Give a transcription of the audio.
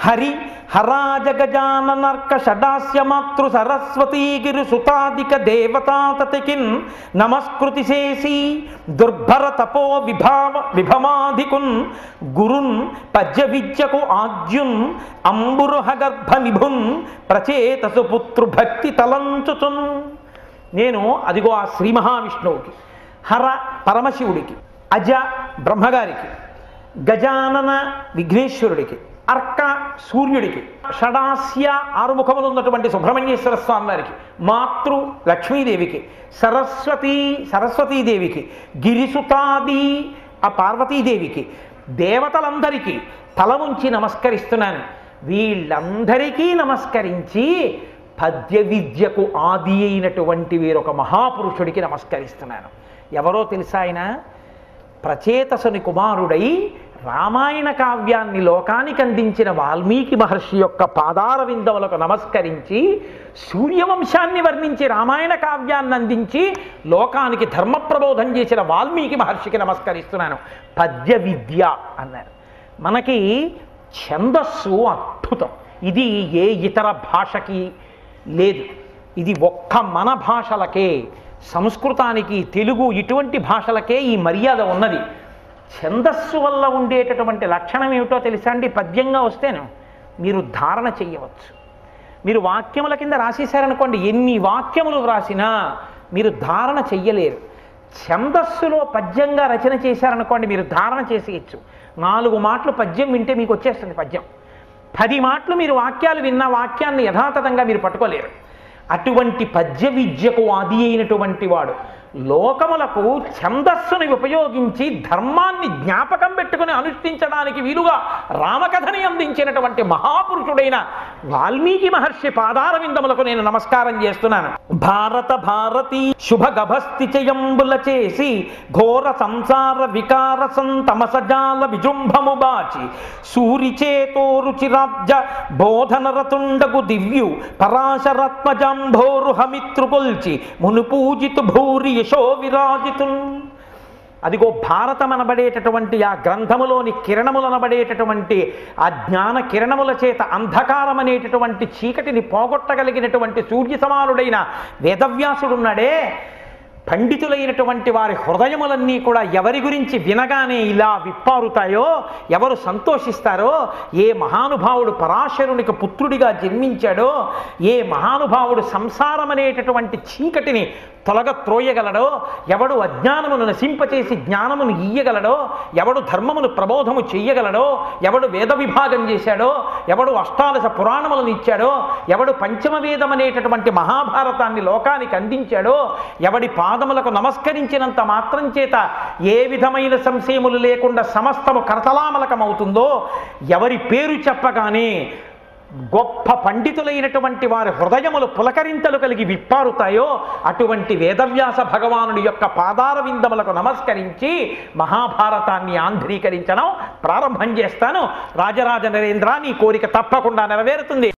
హరి హరాజ గజాననర్క షడాస్య మాతృ సరస్వతీగిరి సుతాదిక దేవతాతతికిన్ నమస్కృతి చేసి దుర్భర తపో విభమాధికున్ గురున్ పద్య విద్యకు ఆద్యున్ అంబురుహగర్భ నిభున్ ప్రచేతసు పుత్రుభక్తి తలంచుతున్. నేను అదిగో ఆ శ్రీ మహావిష్ణువుకి, హర పరమశివుడికి, అజ బ్రహ్మగారికి, గజానన విఘ్నేశ్వరుడికి, అర్క సూర్యుడికి, షడాస్య ఆరుముఖములు ఉన్నటువంటి సుబ్రహ్మణ్యేశ్వర స్వామి వారికి, మాతృ లక్ష్మీదేవికి, సరస్వతీదేవికి, గిరిసుతాది ఆ పార్వతీదేవికి, దేవతలందరికీ తల ఉంచి నమస్కరిస్తున్నాను. వీళ్ళందరికీ నమస్కరించి పద్య విద్యకు ఆది అయినటువంటి వీరొక మహాపురుషుడికి నమస్కరిస్తున్నాను. ఎవరో తెలుసా? ఆయన ప్రచేతసుని కుమారుడై రామాయణ కావ్యాన్ని లోకానికి అందించిన వాల్మీకి మహర్షి యొక్క పాదార విందములకు నమస్కరించి సూర్యవంశాన్ని వర్ణించి రామాయణ కావ్యాన్ని అందించి లోకానికి ధర్మ ప్రబోధం చేసిన వాల్మీకి మహర్షికి నమస్కరిస్తున్నాను. పద్య విద్య అన్నారు. మనకి ఛందస్సు అద్భుతం. ఇది ఏ ఇతర భాషకి లేదు. ఇది ఒక్క మన భాషలకే, సంస్కృతానికి, తెలుగు ఇటువంటి భాషలకే ఈ మర్యాద ఉన్నది. ఛందస్సు వల్ల ఉండేటటువంటి లక్షణం ఏమిటో తెలుసా అండి? పద్యంగా వస్తేను మీరు ధారణ చెయ్యవచ్చు. మీరు వాక్యముల కింద రాసేశారనుకోండి, ఎన్ని వాక్యములు వ్రాసినా మీరు ధారణ చెయ్యలేరు. ఛందస్సులో పద్యంగా రచన చేశారనుకోండి, మీరు ధారణ చేసేయచ్చు. 4 మాటలు పద్యం వింటే మీకు వచ్చేస్తుంది పద్యం. 10 మాటలు మీరు వాక్యాలు విన్న వాక్యాన్ని యథాతథంగా మీరు పట్టుకోలేరు. అటువంటి పద్య విద్యకు ఆది అయినటువంటి వాడు లోకములకు ఛందస్సుని ఉపయోగించి ధర్మాన్ని జ్ఞాపకం పెట్టుకుని అనుష్ఠించడానికి వీలుగా రామకథని అందించినటువంటి మహాపురుషుడైన వాల్మీకి మహర్షి పాదార విందములకు నేను నమస్కారం చేస్తున్నాను. భారతీ శుభ గభస్థిచయంబుల చేసి ఘోర సంసార వికార సంతమసజాల విజృంభము బాచి సూరిచేతో రుచిరాబ్జ బోధనరతుండగు దివ్యు పరాశరత్మజంభోరు హమిత్రుకొల్చి మునుపూజితు భూరి యశో విరాజితుల్. అదిగో భారతం అనబడేటటువంటి ఆ గ్రంథములోని కిరణములనబడేటటువంటి ఆ జ్ఞాన కిరణముల చేత అంధకారం అనేటటువంటి చీకటిని పోగొట్టగలిగినటువంటి సూర్య సమానుడైన వేదవ్యాసుడున్నాడే, పండితులైనటువంటి వారి హృదయములన్నీ కూడా ఎవరి గురించి వినగానే ఇలా విప్పారుతాయో, ఎవరు సంతోషిస్తారో, ఏ మహానుభావుడు పరాశరునికి పుత్రుడిగా జన్మించాడో, ఏ మహానుభావుడు సంసారం అనేటటువంటి చీకటిని తొలగత్రోయగలడో, ఎవడు అజ్ఞానమును నశింపచేసి జ్ఞానమును ఇయ్యగలడో, ఎవడు ధర్మమును ప్రబోధము చెయ్యగలడో, ఎవడు వేద విభాగం చేశాడో, ఎవడు అష్టాదశ పురాణములను ఇచ్చాడో, ఎవడు పంచమ వేదం అనేటటువంటి మహాభారతాన్ని లోకానికి అందించాడో, ఎవడి పాదములకు నమస్కరించినంత మాత్రం చేత ఏ విధమైన సంశయములు లేకుండా సమస్తము కరతలామలకమవుతుందో, ఎవరి పేరు చెప్పగానే గొప్ప పండితులైనటువంటి వారి హృదయములు పులకరింతలు కలిగి విప్పారుతాయో, అటువంటి వేదవ్యాస భగవానుడి యొక్క పాదార విందములకు నమస్కరించి మహాభారతాన్ని ఆంధ్రీకరించడం ప్రారంభం చేస్తాను. రాజరాజ నరేంద్ర, నీ కోరిక తప్పకుండా నెరవేరుతుంది.